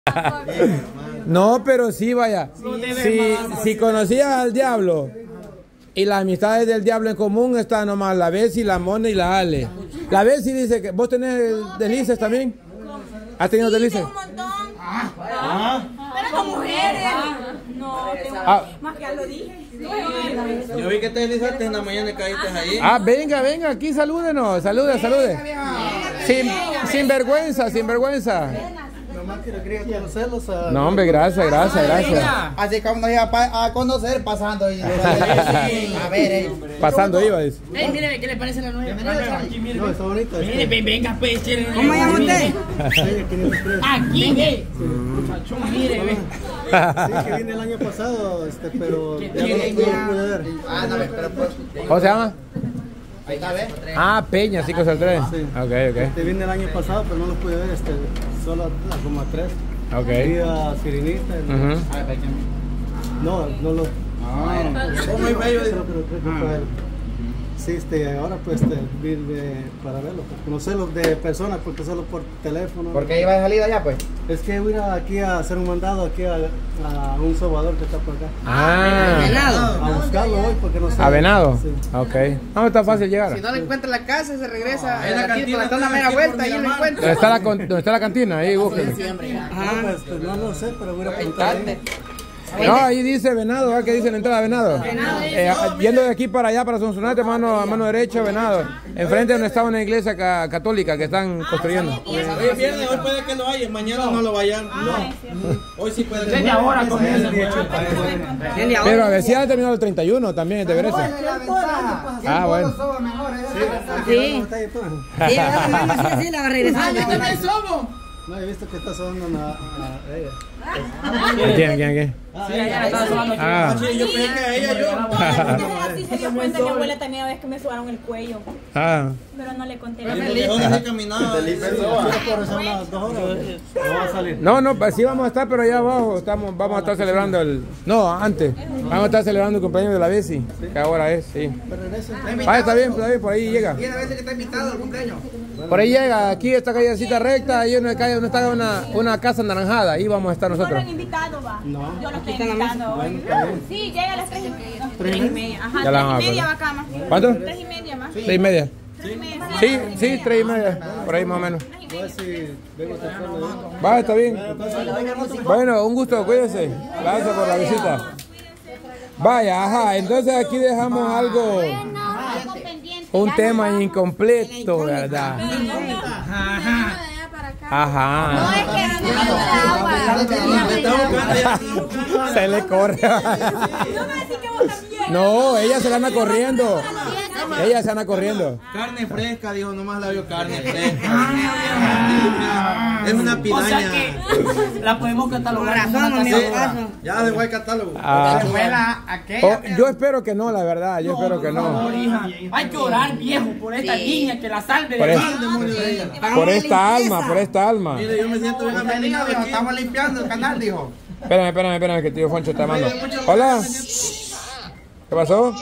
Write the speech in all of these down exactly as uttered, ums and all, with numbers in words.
No, pero sí, vaya. Si, si conocías al diablo y las amistades del diablo en común están nomás la Bessie, la Mona y la Ale. La Bessie dice que vos tenés deslices también. ¿Has tenido Sí, deslices? un montón. Ah. Pero con mujeres. No, Ah. más que ya lo dije. Yo vi que te deslizaste en la mañana y caíste ahí. Ah, venga, venga, aquí salúdenos, salude, salude. Sin, sin vergüenza, sin vergüenza. Nomás que no quería conocerlos. A... No, hombre, gracias, gracias, gracias. Así como nos iba a conocer pasando. Y... a ver, eh. Pasando iba, dice. Ey, mire, ¿qué le parece la nueva? Aquí, mire. No, está bonito. Mire, ven, venga, pues, chévere. ¿Cómo llama usted? Aquí, ve. Muchachón, mire, ve. Sí, que vine el año pasado, este, pero ya no lo pude ver. Ah, no, pero pues. ¿Cómo se llama? Ahí está, ¿ves? Ah, Peña, cinco cero tres. Sí. Ok, ok. Este, vine el año pasado, pero no lo pude ver, este, solo a, como a tres. Ok. Fui a Sirenista. Uh-huh. No, no lo... Ah, ¿cómo es bello? Creo, creo, creo que fue él. Sí, este, ahora pues este, vine para verlo, pues, conocerlos de personas, porque solo por teléfono. ¿Por qué iba de salida ya, pues? Es que voy a ir aquí a hacer un mandado aquí a, a un sobador que está por acá. Ah, A buscarlo hoy porque no sé. ¿a Venado? Sí. Ok. No, está fácil llegar. Si no le encuentra la casa, se regresa. En la aquí, cantina por la zona está media aquí vuelta, por ahí lo Miramar. encuentra. ¿Dónde está la, con- dónde está la cantina? Ahí, búsquenlo. No, pues, pues, no lo sé, pero voy a preguntar. ahí. No, ahí dice Venado, ¿ah? ¿Qué dice la entrada de Venado? Eh, yendo de aquí para allá, para Sonsonate, mano, a mano derecha, Venado. Enfrente donde está una iglesia ca- católica que están construyendo. Hoy es viernes, hoy puede que lo haya, mañana no lo vayan. No. Hoy sí puede que Desde lo ahora comienza. Pero a ver si ha terminado el treinta y uno también, de Grecia. Ah, bueno. Sí. Sí, sí, la va a regresar. No, he visto que está sonando a, a ella. ¿Quién, quién, quién? Sí, allá estaba sonando aquí. Ah, Sí, yo pensé que a ella yo. Así se dio cuenta mi abuela también a veces que me sudaron el cuello. ah. Pero no le conté. Me dejó de ir caminando. Por rezar unas dos horas. No va a salir. No, no, pues sí vamos a estar, pero allá abajo estamos, vamos a estar celebrando el... No, antes. Vamos a estar celebrando el cumpleaños de la Bessie, que ahora es, sí. Pero en ese... Ah, está bien, está bien, por ahí llega. Tiene veces que está invitado al cumpleaños. Por ahí llega, aquí esta callecita recta, ahí una calle donde está una, una casa anaranjada, ahí vamos a estar No lo nosotros. han invitado, va. No. Yo lo estoy invitando. Sí, llega a las tres y media. Tres y media. Ajá, Ya la vamos a tres y media poner. va acá más. ¿Cuánto? Tres y media más. Tres y media. Tres y media. Sí, sí, tres y media, por ahí más o menos. Voy a ver si vengo temprano. Va, está bien. Bueno, un gusto, cuídense. Gracias por la visita. Vaya, ajá, entonces aquí dejamos algo, un tema incompleto, ¿verdad? Ajá. No, es que Me está buscando ya. Se le corre. no me decís que vos también. No, ella se la anda corriendo. Ella se anda corriendo. Carne fresca, dijo, nomás la vio carne fresca. Es una O sea piraña. que la podemos catalogar como una Sí, cazadora. ya dejó el catálogo. Ah. Abuela, aquella. Oh, yo espero que no, la verdad, yo espero que no. Hija, hay que orar, viejo, por esta niña que la salve Por, de es- mal demonio de ella. por esta alma, por esta alma. Mire, yo me siento bien afeminado Dijo, aquí. estamos limpiando el canal, dijo. Espérame, espérame, espérame, que tío Foncho está llamando. Hola. ¿Qué pasó?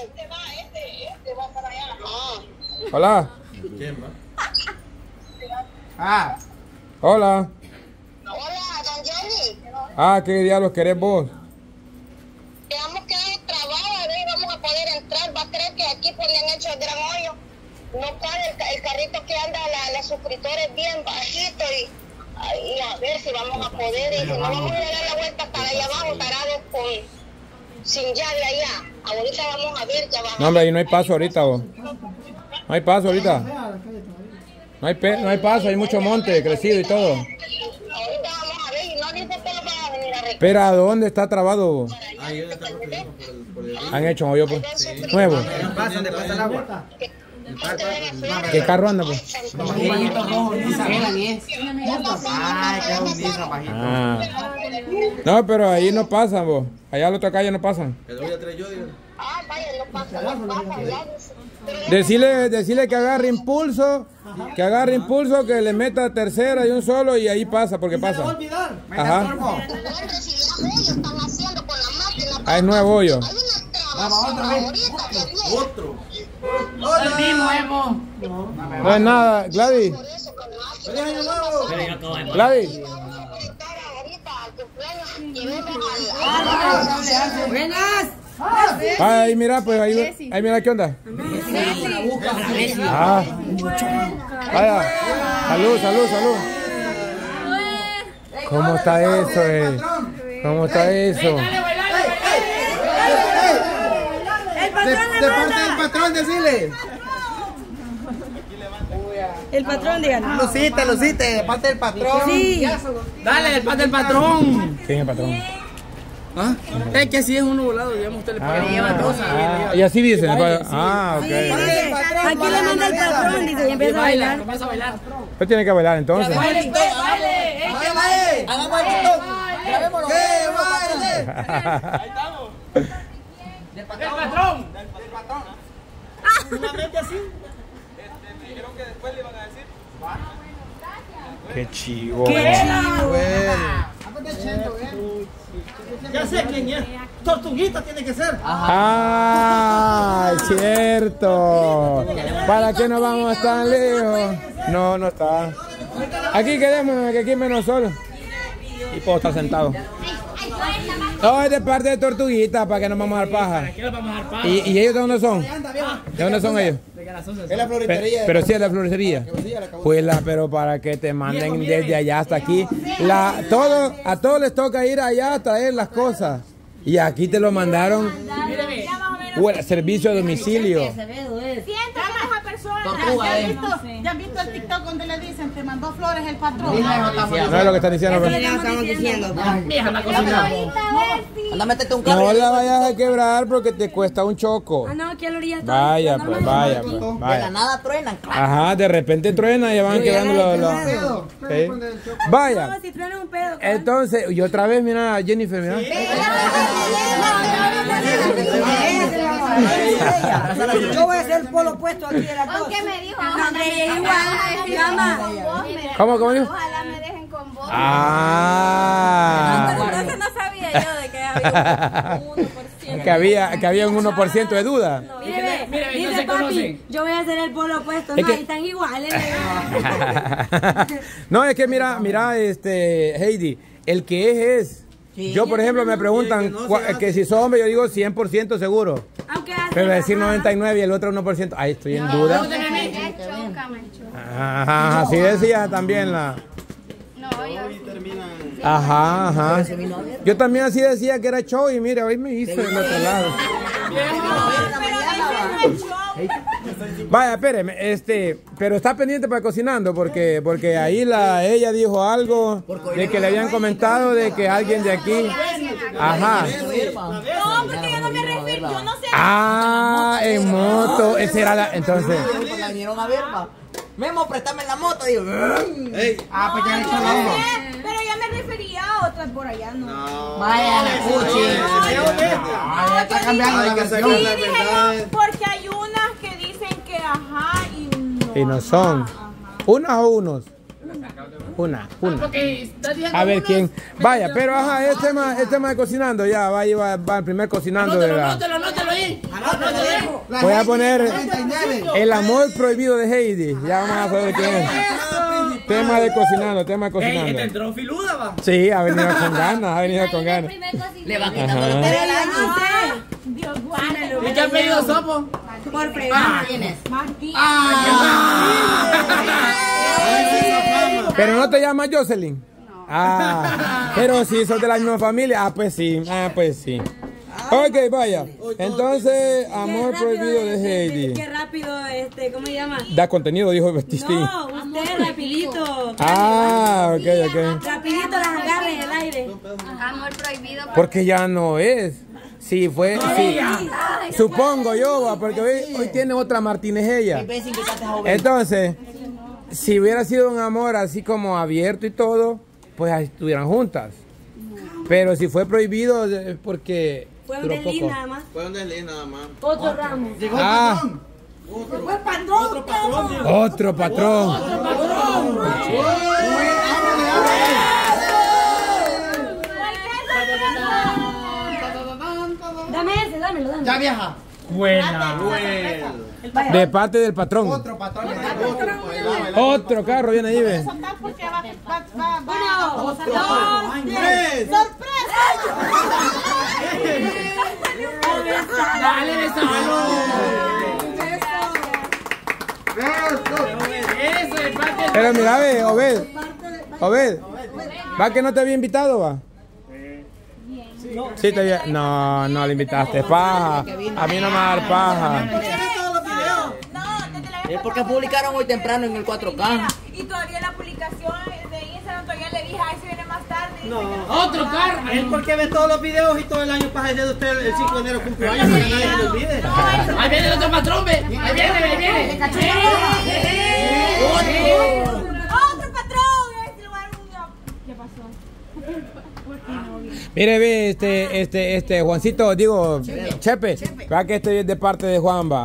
Hola. ¿Quién va? Ah, Hola. Hola, don Johnny. Ah, ¿qué diablos querés vos? Quedamos que hay trabajo, a ver, vamos a poder entrar. ¿Va a creer que aquí pues le han hecho el gran hoyo? No cabe el, ca- el carrito que anda la, la suscriptores bien bajito y, y a ver si vamos a poder. Y si no, vamos a dar la vuelta para allá abajo, tarados con sin llave allá. Ahorita vamos a ver, ya vamos. No, hombre, ahí no hay paso ahorita, vos. No hay paso ahorita. No hay, pe- no hay paso, hay mucho monte crecido y todo. Ahorita vamos a ver y no dice que lo van a venir a recoger. Pero ¿a dónde está trabado vos? Ahí yo estaba corriendo por el, por el Han hecho un hoyo, pues. Nuevo. pasa donde pasa el agua. ¿Qué carro anda, pues? Un bañito rojo, Nissan. Ay, qué bonito, bajito. Ah. No, pero ahí no pasan, vos. Allá a la otra calle no pasan. Que lo voy a traer yo, digo. Ah, vaya, no pasa, no pasa, ya. Pero ya Decirle, decirle que agarre impulso, que agarre impulso, que le meta tercera y un solo y ahí pasa, porque pasa. Ajá. no recibirán ellos, están haciendo con la máquina. Ah, es nuevo hoyo. Hay una traba ahorita que viene. Otro. El mismo, Evo. No es nada, Gladys. Por eso, con la máquina. Gladys. cumpleaños, llevéme al... Buenas. Ay, mira, pues ahí, ahí mira qué onda. Ah. Vaya. Salud, salud, salud. ¿Cómo está eso, eh? ¿Cómo está eso? De, de parte del patrón, decirle. El patrón, díganos. Lucite, Lucite, de parte del patrón. Sí. Dale, del parte del patrón. ¿Quién es el patrón? ¿Ah? Es que si es uno volado, digamos, usted le paga. Ah, ah, y así dicen. Ah, ok. Sí, dice, aquí le manda el patrón, dice, y empieza a bailar. Comienza a bailar. Usted tiene que bailar entonces. Baile, baile. Hagamos el TikTok. Grabémoslo. ¡Que baile! Ahí estamos. Del patrón. Del patrón. Del patrón. Solamente así. Me dijeron que después le iban a decir. Qué chivo. ¡Qué chivo! Ya sé quién es. Tortuguita tiene que ser. Ah, cierto. ¿Para qué nos vamos tan lejos? No, no está. Aquí quedémonos, que aquí menos solo. Y puedo estar sentado. No, es de parte de Tortuguita, para que nos vamos a dar paja. ¿Y, ¿Y ellos de dónde son? ¿De dónde son ellos? Es la floristería. Pero, pero sí es la floristería. Pues la, pero para que te manden desde allá hasta aquí. La, todo, a todos les toca ir allá a traer las cosas. Y aquí te lo mandaron. Bueno, servicio a domicilio. Tortuga, ¿Ya, visto, ¿Ya has visto el TikTok donde le dicen te mandó flores el patrón? No es lo que están diciendo. Eso le estamos diciendo. Anda, métete un carro. No la vayas a quebrar porque te cuesta un choco. Ah, no, aquí a la orilla está. Vaya, pues, vaya, pues, De la vaya. nada truenan. Ajá, de repente truena y ya van quedando los... los- ¿sí? Vaya. No, si truena un pedo. Entonces, y otra vez, mira, Jennifer, mira. Yo voy a hacer el polo opuesto aquí de la cosa. ¿Qué me dijo? No, hombre, igual, llama. ¿Cómo, cómo dijo? Ojalá me dejen con vos. Ah. Entonces no sabía yo de que había un uno por ciento. Que había, que había un uno por ciento de duda. Mire, Mire, dice no se papi, conocen. yo voy a hacer el polo opuesto. Es No, que- ahí están iguales. No, es que mira, mira, este, Heidi, el que es es. Yo, por ejemplo, me preguntan cua- que si soy hombre, yo digo cien por ciento seguro. Aunque hace Pero decir ajá. noventa y nueve y el otro uno por ciento, ahí estoy en duda. Me choca, me choca. Ajá, así decía también la... No, yo. Ajá, ajá. Yo también así decía que era show y mira, hoy me hice del otro lado. Vaya, espéreme, este, pero está pendiente para cocinando porque porque ahí la ella dijo algo de que le habían comentado de que alguien de aquí. Ajá. No, porque yo no me refiero, yo no sé. Ah, en moto, esa era la entonces. La vinieron a ver, va. Memo, préstame la moto. Digo, Ah, pues ya he hecho la uno. Pero ya me refería a otra por allá, ¿no? vaya la cuchi. No, está cambiando la versión. Sí, dije yo, porque hay unas que dicen que ajá y no. Y no son. ¿Unas o unos? Una, una. A ver quién. Vaya, pero ajá, es tema, es tema de cocinando ya. Va, ahí va, va el primer cocinando de la. Anótelo, anótelo ahí. Anótelo. Voy a poner el amor prohibido de Heidi. Ya vamos a saber quién es. Tema de cocinando, tema de Ey, esta cocinando. entró filuda, va. Sí, ha venido con ganas, ha venido con ganas. Le va quitando Ajá. los Pero pelos. ya no sé. Dios guarde. ¿Y qué han pedido sopo? Por fregar. Martín. Pero no te llamas Jocelyn. Ah, pero si sos de la misma familia. Ah, pues sí, ah, pues sí. Ok, vaya. Entonces, amor prohibido de Heidi. Qué rápido, este, ¿cómo se llama? Da contenido, dijo Bestistín. No, usted rapidito. Ah, ok, ok. Rapidito las agarra en el aire. Amor prohibido. Porque ya no es. Sí, fue, sí. Supongo yo, va, porque hoy, hoy tiene otra Martínez ella. Entonces, si hubiera sido un amor así como abierto y todo, pues ahí estuvieran juntas. Pero si fue prohibido es porque Fue un duró desliz poco. nada más. Fue un desliz nada más. Otro ramo. Ah, Fue patrón. Otro patrón. otro patrón. Dame ese, dámelo, dámelo. Ya vieja. Buena. De parte del patrón. Otro patrón. Otro carro viene ahí, ve. Porque va, va Va, va. Uno, Dos, tres. ¡Sorpresa! Dale, besalo. Eso es parte. Pero mira, ve, Obed. Obed. ¿Va que no te había invitado, va? Sí, te había... No, no le invitaste. Paja. A mí no me va a dar paja. Es porque publicaron hoy temprano en el cuatro K. Y todavía la publicación de Instagram todavía le dije, ay, se viene más tarde. No. Otro carro. Es porque ve todos los videos y todo el año pasa de usted el cinco de enero cumpleaños para que nadie se le olvide. Ahí viene el otro patrón, ve. Ahí viene, ahí viene. ¡Otro patrón! Este lugar, ¿qué pasó? ¿Por qué no viene? Mire, ve, este, este, este, Juancito, digo, Chepe. ¿Va que este es de parte de Juan, va?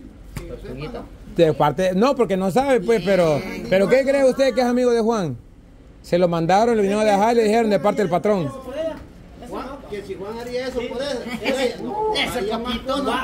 De parte, no, porque no sabe, pues, pero, pero ¿qué cree usted que es amigo de Juan? Se lo mandaron, le vinieron a dejar y le dijeron de parte del patrón. Juan, que si Juan haría eso, por eso. Ese papito no.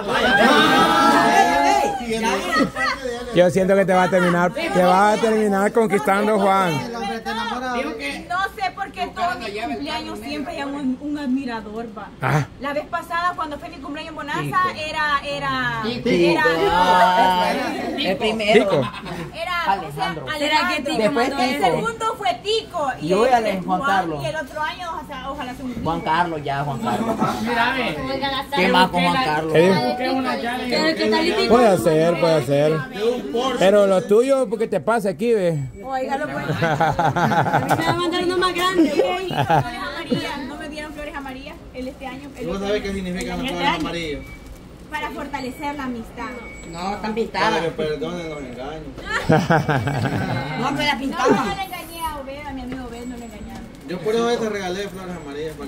Yo siento que te va a terminar, te va a terminar conquistando Juan. No sé por qué todos mis cumpleaños siempre hay un, un admirador, va. Ah. La vez pasada, cuando fue mi cumpleaños en Bonanza, era, era, Tico. era, El primero. Tico. era, Alejandro. ¿Será que Tico Después mandó? El Tico. segundo fue Tico. Y Yo el, voy a el leer Juan Carlos. Y el otro año, o sea, ojalá sea un Juan Carlos, ya, Juan Carlos. Mira, ve. ¿Qué más con Juan Carlos? ¿Qué? Busqué una llave. Puede ser, puede ser. Pero lo tuyo, porque te pasa aquí, ve. Oiga, lo pueden. Me va a mandar uno más grande. Flores amarillas. No me dieron flores amarillas el este año. El ¿Tú no sabes qué significan las flores amarillas? Para fortalecer la amistad. No, están Para pintadas. que perdonen los engaños. No, pero la No, pintaba. no le engañé a Obed, a mi amigo Obed, no le engañaron. Yo por eso te regalé flores amarillas.